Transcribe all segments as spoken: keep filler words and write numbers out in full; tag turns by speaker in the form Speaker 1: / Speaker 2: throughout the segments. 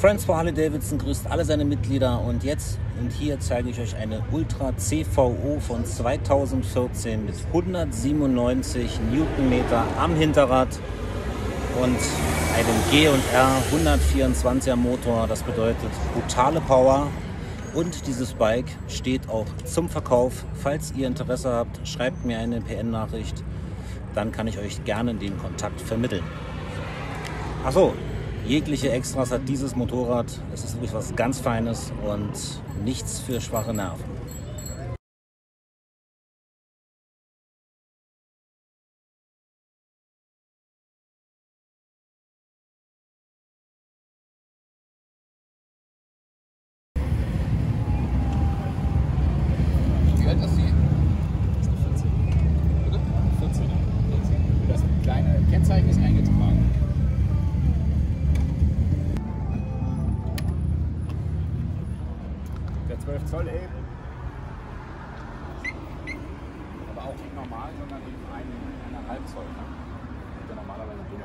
Speaker 1: Friends for Harley-Davidson grüßt alle seine Mitglieder und jetzt und hier zeige ich euch eine Ultra C V O von zweitausendvierzehn mit hundertsiebenundneunzig Newtonmeter am Hinterrad und einem G und R hundertvierundzwanziger Motor. Das bedeutet brutale Power und dieses Bike steht auch zum Verkauf. Falls ihr Interesse habt, schreibt mir eine P N-Nachricht, dann kann ich euch gerne den Kontakt vermitteln. Achso, jegliche Extras hat dieses Motorrad. Es ist wirklich was ganz Feines und nichts für schwache Nerven.
Speaker 2: Wie alt ist sie? vierzehn. Oder? vierzehn. Das kleine Kennzeichen ist eingetragen. Der zwölf Zoll eben. Aber auch nicht normal, sondern eben ein, eineinhalb Zoll. Der normalerweise dünner.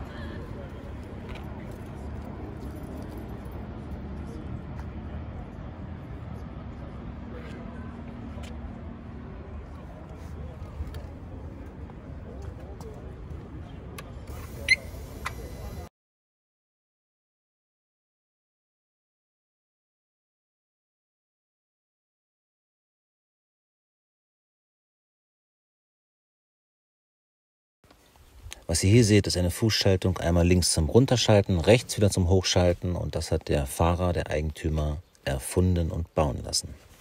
Speaker 1: Was ihr hier seht, ist eine Fußschaltung, einmal links zum Runterschalten, rechts wieder zum Hochschalten und das hat der Fahrer, der Eigentümer, erfunden und bauen lassen.